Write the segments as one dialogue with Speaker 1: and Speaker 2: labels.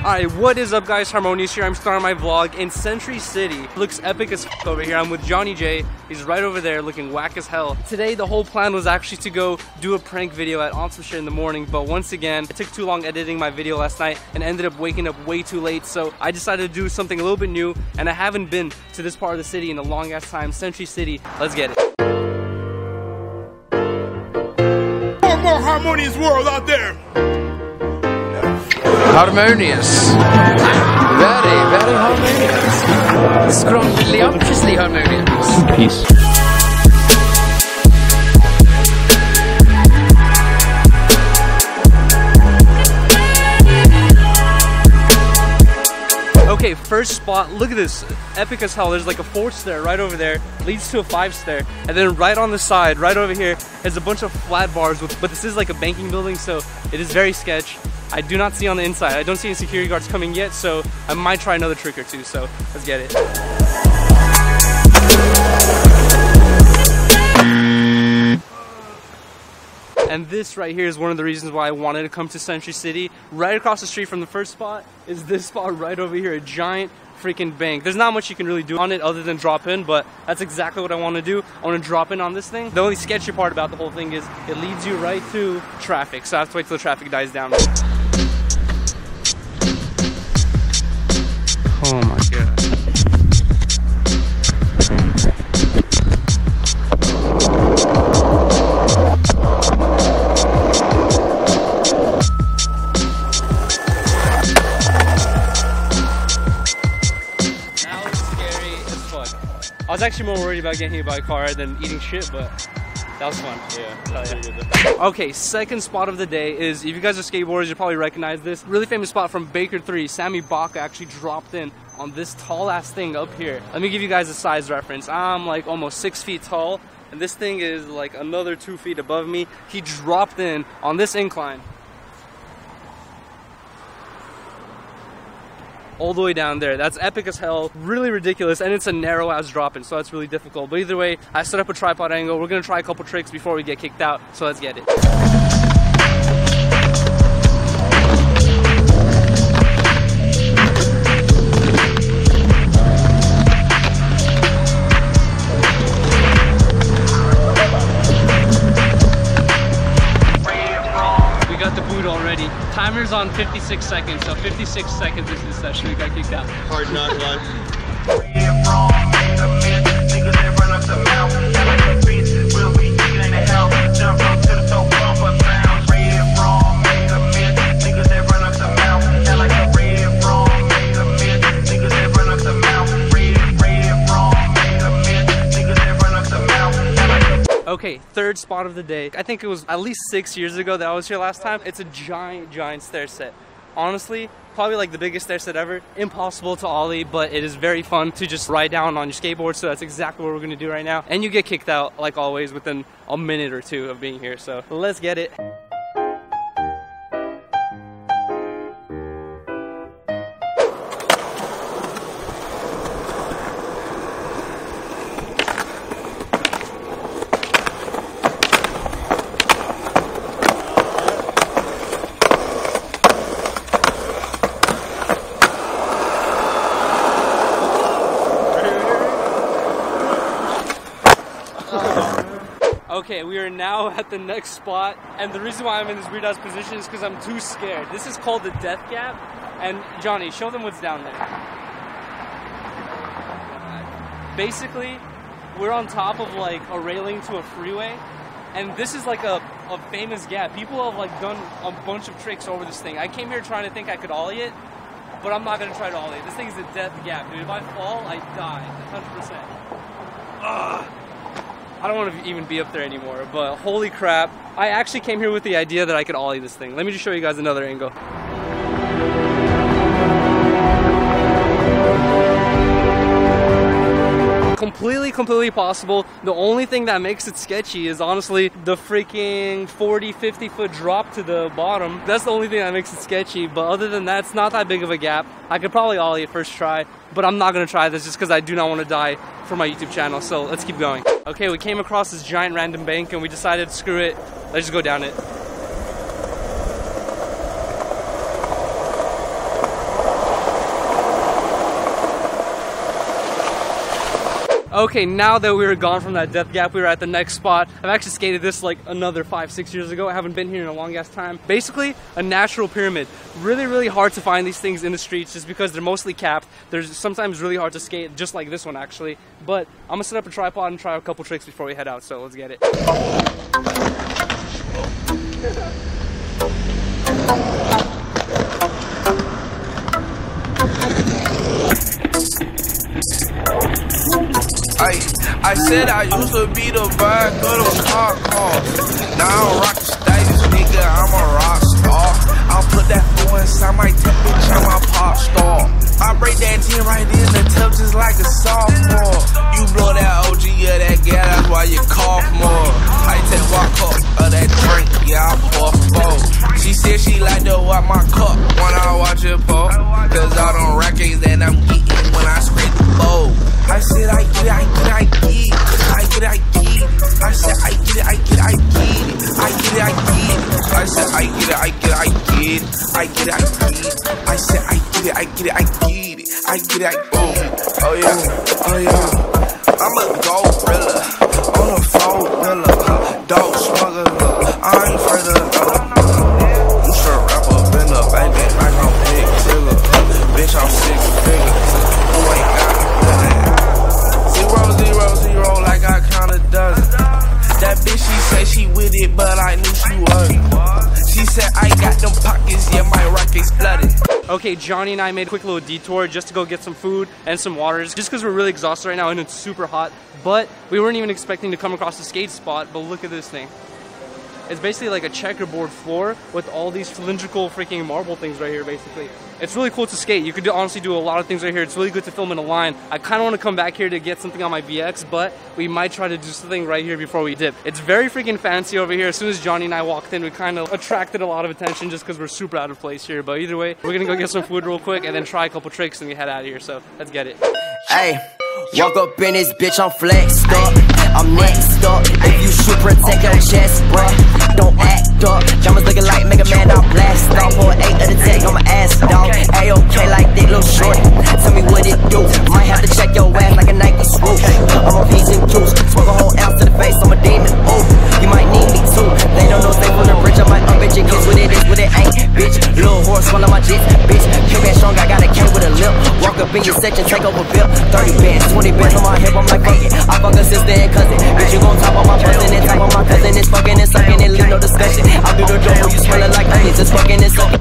Speaker 1: Alright, what is up guys, Harmonious here. I'm starting my vlog in Century City. Looks epic as f over here. I'm with Johnny J. He's right over there looking whack as hell. Today the whole plan was actually to go do a prank video at Awesome Shit in the morning, but once again, it took too long editing my video last night and ended up waking up way too late, so I decided to do something a little bit new, and I haven't been to this part of the city in a long ass time. Century City, let's get it.
Speaker 2: One more harmonious world out there.
Speaker 3: Harmonious. Very, very harmonious. Scrumptiously harmonious. Peace.
Speaker 1: Okay, first spot, look at this, epic as hell. There's like a 4 stair right over there, leads to a 5 stair, and then right on the side, right over here, is a bunch of flat bars, but this is like a banking building, so it is very sketch. I do not see on the inside. I don't see any security guards coming yet, so I might try another trick or two, so let's get it. And this right here is one of the reasons why I wanted to come to Century City. Right across the street from the first spot is this spot right over here, a giant freaking bank. There's not much you can really do on it other than drop in, but that's exactly what I want to do. I want to drop in on this thing. The only sketchy part about the whole thing is it leads you right to traffic, so I have to wait till the traffic dies down. Oh my god. I was actually more worried about getting hit by a car than eating shit, but that was fun. Yeah. Okay, second spot of the day is, if you guys are skateboarders, you probably recognize this. Really famous spot from Baker 3. Sammy Baca actually dropped in on this tall ass thing up here. Let me give you guys a size reference. I'm like almost 6 feet tall, and this thing is like another 2 feet above me. He dropped in on this incline all the way down there. That's epic as hell, really ridiculous, and it's a narrow ass drop in, so that's really difficult. But either way, I set up a tripod angle. We're gonna try a couple tricks before we get kicked out, so let's get it. Already. Timer's on 56 seconds, so 56 seconds into the session, we got kicked out.
Speaker 2: Hard knock life.
Speaker 1: Okay, third spot of the day. I think it was at least 6 years ago that I was here last time. It's a giant stair set. Honestly, probably like the biggest stair set ever. Impossible to ollie, but it is very fun to just ride down on your skateboard, so that's exactly what we're gonna do right now. And you get kicked out, like always, within a minute or two of being here, so let's get it. Okay, we are now at the next spot, and the reason why I'm in this weird ass position is because I'm too scared. This is called the death gap, and Johnny, show them what's down there. Basically, we're on top of like a railing to a freeway, and this is like a famous gap. People have like done a bunch of tricks over this thing. I came here trying to think I could ollie it, but I'm not gonna try to ollie it. This thing is a death gap, dude. If I fall, I die, 100%. Ugh. I don't want to even be up there anymore, but holy crap. I actually came here with the idea that I could ollie this thing. Let me just show you guys another angle. Completely possible. The only thing that makes it sketchy is honestly the freaking 40-50 foot drop to the bottom. That's the only thing that makes it sketchy, but other than that, it's not that big of a gap. I could probably ollie it first try, but I'm not gonna try this just because I do not want to die for my YouTube channel, so let's keep going. Okay, we came across this giant random bank and we decided, screw it, let's just go down it. Okay, now that we were gone from that death gap, we were at the next spot. I've actually skated this like another 5-6 years ago. I haven't been here in a long ass time. Basically, a natural pyramid. Really, really hard to find these things in the streets just because they're mostly capped. They're sometimes really hard to skate, just like this one actually. But I'm gonna set up a tripod and try a couple tricks before we head out, so let's get it.
Speaker 4: I said I used to be the back of them hot cars. Now I'm rockin' status, nigga, I'm a rock star. I'll put that fool inside my tech, bitch, I'm a pop star. I break that 10 right in the tub just like a sophomore. You blow that OG of that gas, that's why you cough more. I take one cup of that drink, yeah, I pour 4. She said she like to wipe my cup when I watch it pour. Cause all them records that I'm getting when I scrape the bowl. I said I get it, I get it, I get it. I get it, I get it. I said I get it, I get it, I get it. I get it, I get it. I said I get it, I get it, I get it. I get it, I get it. I said I get it, I get it, I get it. I get it, I boom. Oh yeah, oh yeah. I'm a gorilla on a 4-wheeler. Dog smuggler, I ain't afraid of no. You should wrap up in the baby like I'm big trigger. Bitch, I'm 6 figures. You ain't got that. 0, 0, 0 like I counted dozen. That bitch, she say she with it, but I knew she wasn't. She said I got them pockets, yeah, my rockets flooded.
Speaker 1: Okay, Johnny and I made a quick little detour just to go get some food and some waters, just because we're really exhausted right now and it's super hot. But we weren't even expecting to come across a skate spot, but look at this thing. It's basically like a checkerboard floor with all these cylindrical freaking marble things right here, basically. It's really cool to skate. You could honestly do a lot of things right here. It's really good to film in a line. I kind of want to come back here to get something on my VX, but we might try to do something right here before we dip. It's very freaking fancy over here. As soon as Johnny and I walked in, we kind of attracted a lot of attention just because we're super out of place here. But either way, we're going to go get some food real quick and then try a couple tricks and we head out of here. So let's get it.
Speaker 5: Hey. Walk up in this bitch, I'm flexed up. I'm next up. If you shoot, protect your chest, bruh. Don't act up. Jumpers looking like Mega Man, I'll blast off. Pour 8 of the tech on my ass, dog. A-OK like Dick Little Short. Tell me what it do. Might have to check your ass like a Nike swoop. I'm on P's and Q's. Smoke a whole ounce to the face, I'm a demon. Ooh, you might need me too. They don't know stay from the bridge. I might bitch your kids what it is, what it ain't. Bitch, little horse, swallow my jits. Bitch, came back strong, I got a K with a lip. Walk up in your section, take over bill. 30 bands, 20 bands on my hip, I'm like, fuck it. I fuck a sister and cousin. Bitch, you gon' top on my person and top on my cousin. It's fucking and sucking and leave no discussion. I'll do the job, you smell it like onions. It's fucking and sucking.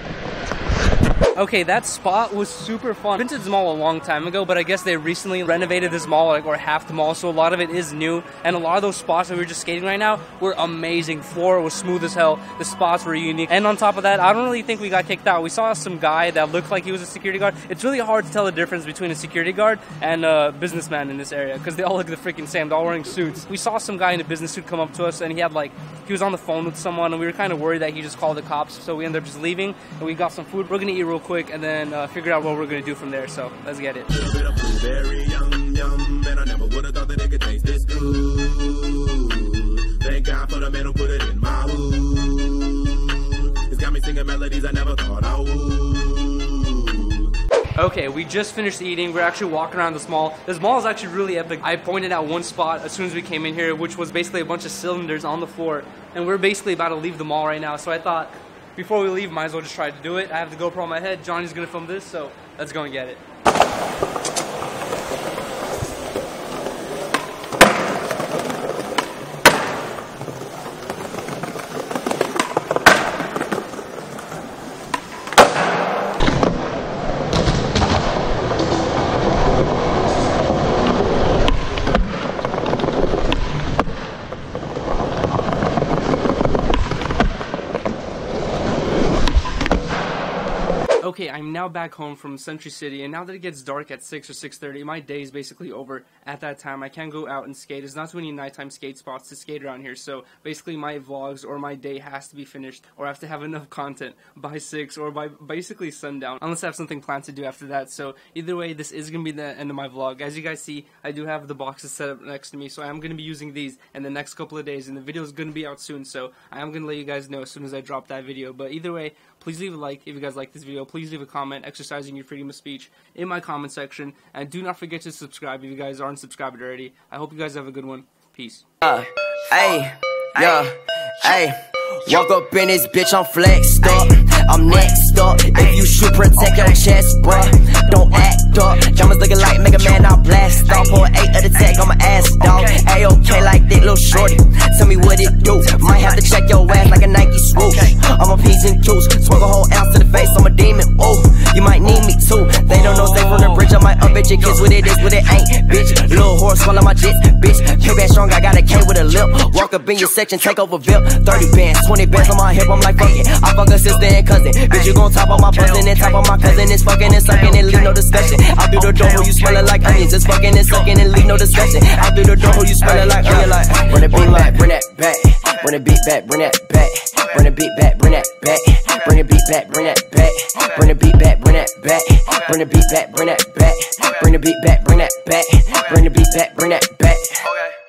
Speaker 1: Okay, that spot was super fun. I've been to this mall a long time ago, but I guess they recently renovated this mall, like, or half the mall, so a lot of it is new. And a lot of those spots that we were just skating right now were amazing. Floor was smooth as hell. The spots were unique. And on top of that, I don't really think we got kicked out. We saw some guy that looked like he was a security guard. It's really hard to tell the difference between a security guard and a businessman in this area, because they all look the freaking same. They're all wearing suits. We saw some guy in a business suit come up to us, and he was on the phone with someone, and we were kind of worried that he just called the cops, so we ended up just leaving, and we got some food. We're gonna eat real quick, and then figure out what we're gonna do from there, so let's get it.
Speaker 2: Very yum, yum, and I never would have thought that it could taste this good. Thank God for the man who put it in my wood. It's got me singing melodies I never thought I would.
Speaker 1: Okay, we just finished eating. We're actually walking around this mall. This mall is actually really epic. I pointed out one spot as soon as we came in here, which was basically a bunch of cylinders on the floor, and we're basically about to leave the mall right now, so I thought, before we leave, might as well just try to do it. I have the GoPro on my head. Johnny's gonna film this, so let's go and get it. Okay, I'm now back home from Century City, and now that it gets dark at 6 or 6:30, my day is basically over at that time. I can't go out and skate. There's not too many nighttime skate spots to skate around here, so basically my vlogs or my day has to be finished, or I have to have enough content by 6 or by basically sundown, unless I have something planned to do after that. So either way, this is going to be the end of my vlog. As you guys see, I do have the boxes set up next to me, so I am going to be using these in the next couple of days, and the video is going to be out soon, so I am going to let you guys know as soon as I drop that video. But either way, Please leave a like if you guys like this video. Please leave a comment exercising your freedom of speech in my comment section. And do not forget to subscribe if you guys aren't subscribed already. I hope you guys have a good one. Peace.
Speaker 5: Hey, yeah, hey. Walk up in this bitch, I'm flexed up. I'm next up. If you shoot, protect your chest, bruh. Don't act up. Jumpers looking like Mega Man, I'll blast off. Pour 8 of the tech on my ass, dog. A-okay like that little shorty. Tell me what it do. Might have to check your ass like a Nike swoosh. I'm a P's and Q's. Smoke a whole ounce to the face, I'm a demon. Ooh, you might need me too. They don't know, stay from the bridge. I might up at your kids what it is, what it ain't, bitch. Little horse, swallow my jits, bitch. Payback strong, I got a K with a lip. Walk up in your section, take over VIP. 30 bands, 20 bands on my hip, I'm like, fuck it. I fuck a sister and cousin. Bitch, you gon' top on my cousin and top on my cousin. It's fucking and sucking and leave no discussion. Out through the door, who you smelling like onions. It's fucking and sucking and leave no discussion. Out through the door, who you smelling like onion. Like, bring the beat back, bring that back. Bring the beat back, bring that back. Bring the beat back, bring that back. Bring the beat back, bring that back. Bring the beat back, bring that back. Bring the beat back, bring that back. Bring the beat back, bring that back. Bring the beat back, bring that back.